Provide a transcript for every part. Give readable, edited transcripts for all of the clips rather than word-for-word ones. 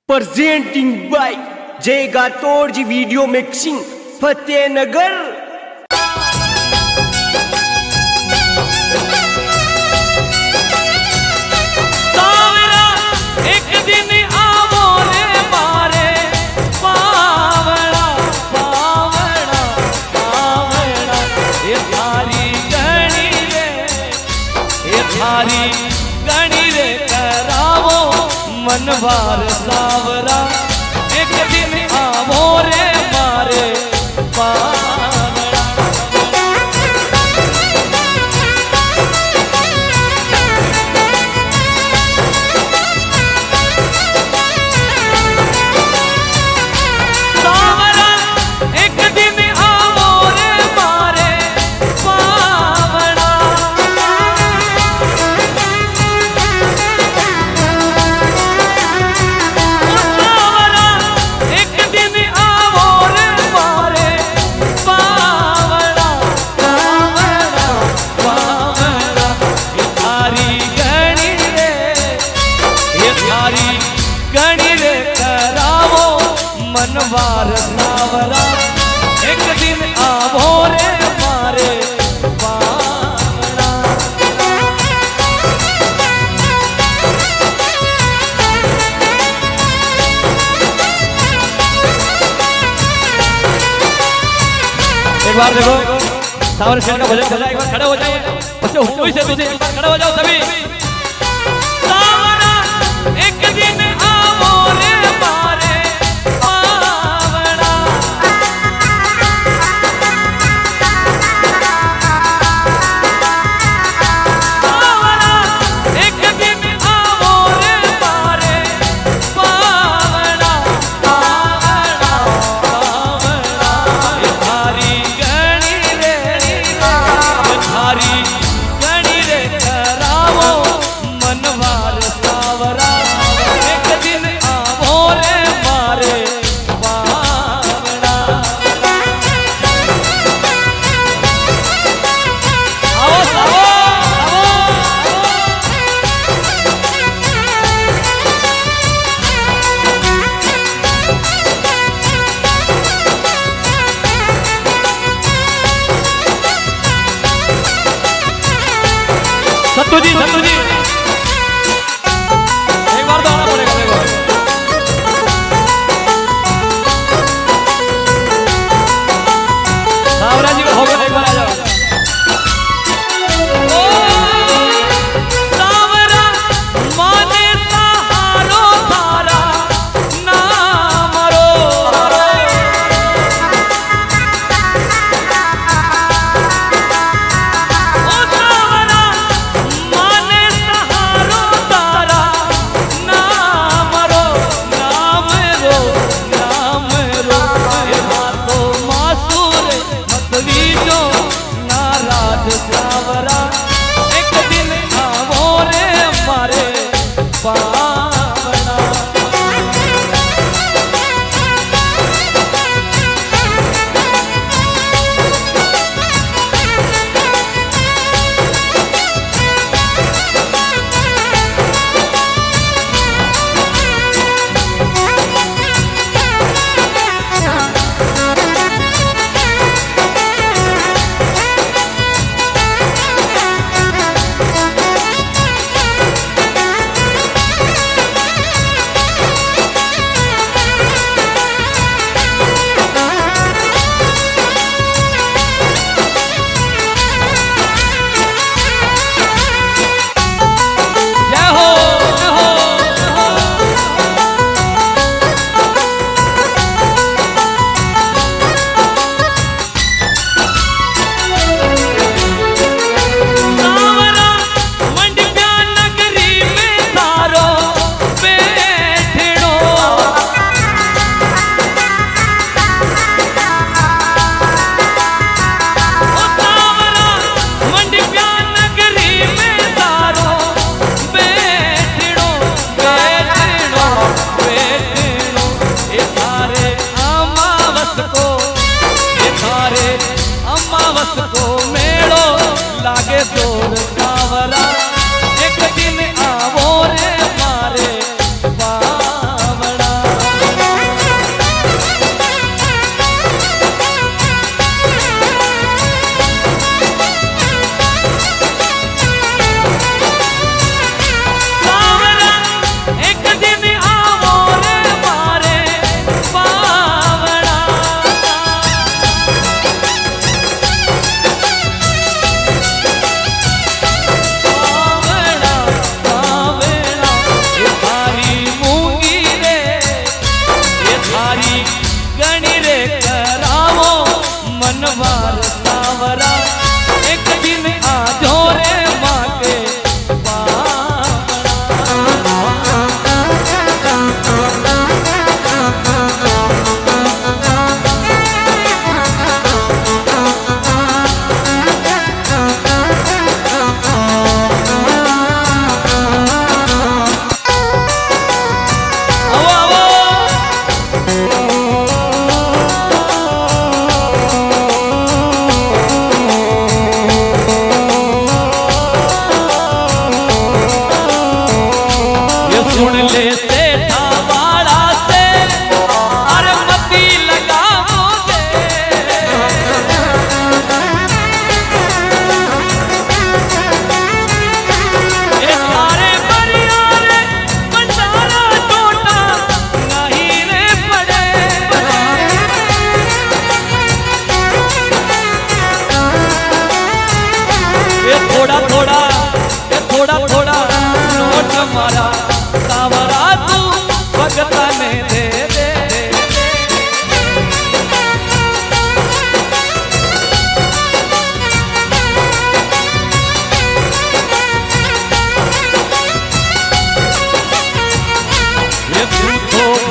Presenting by Jai Gatod ji video mixing Fatehnagar. एक दिन आवो रे मारे पावड़ा पावड़ा पावड़ा, ये थारी गणी रे करावो मनवार सावरा। एक दिन आवो रे मारे पावड़ा। सावरा एक दिन आवो रे मारे पावड़ा। एक दिन आवो रे मारे पावड़ा पावड़ा पावड़ा, ये थारी गणी रे करावो मनवार सावरा। एक दिन आवो रे मारे पावड़ा। एक बार देखो सावरा शेर का भजन बजा, एक बार खड़े हो जाइए बच्चे, हुई से तुझे खड़े हो जाओ सभी। सावरा एक दिन आवो रे मारे पावड़ा। सावरा एक दिन आवो रे मारे पावड़ा पावड़ा पावड़ा, ये थारी गणी रे करावो मनवार सावरा। एक दिन आवो रे मारे पावड़ा। आओ आओ सत्तू जी एक बार तो आना पड़ेगा। देखो सावरा जी को हो गया, एक बार आ जाओ। ओ सावरा माने सहारो थारा नाम रो। ओ सावरा माने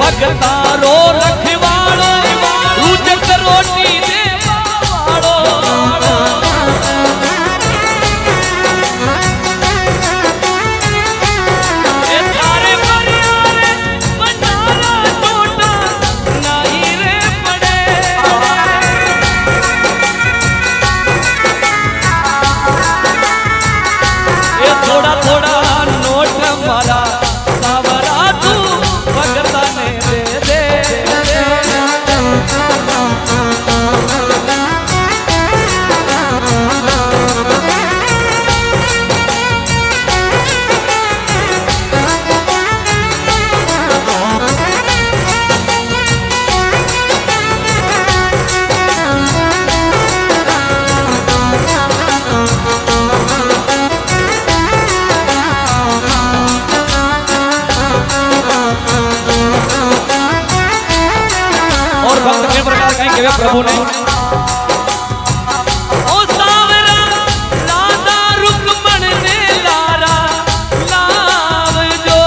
भगतारो रखवाड़ो रुचक रोटी दे वाड़ो ए थारे परियारे बंडारा टोटा नहीं रे पड़े ए थोड़ा थोड़ा नोट मारा सावरा तू भगता ने दे दे और भक्त के प्रकार कहेंगे वे प्रभु ने ओ सावरा राधा रुक्मण ने लारा लाव जो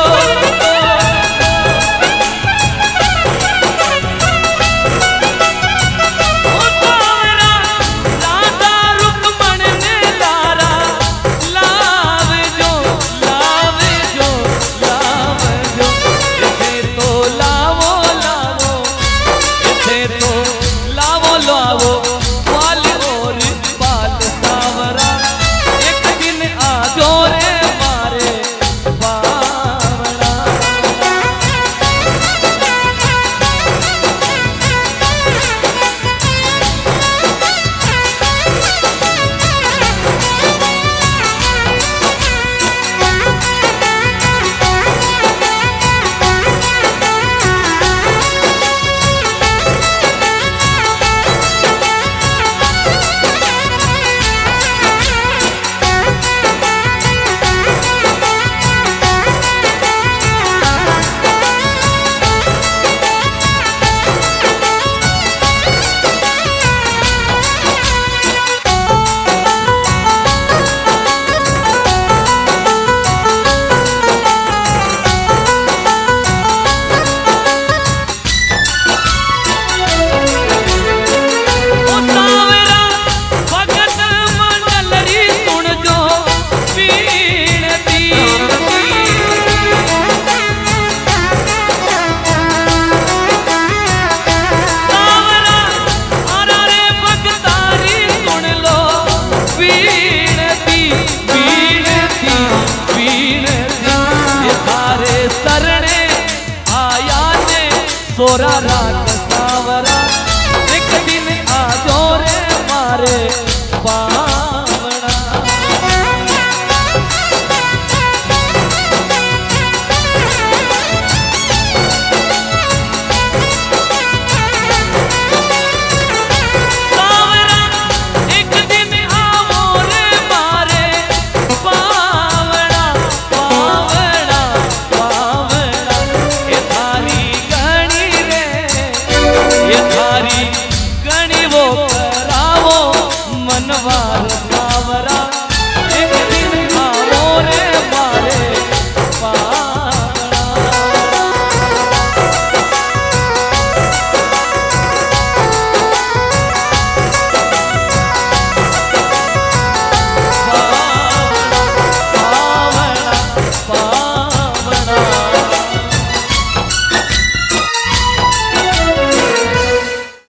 ओ सावरा राधा रुक्मण ने लारा लाव जो लाव जो लाव जो इसे तो लावो लावो तो लावो लावो बाल और बाल सावरा एक दिन आ जो रे मारे बावड़ा सोरा रात सावरा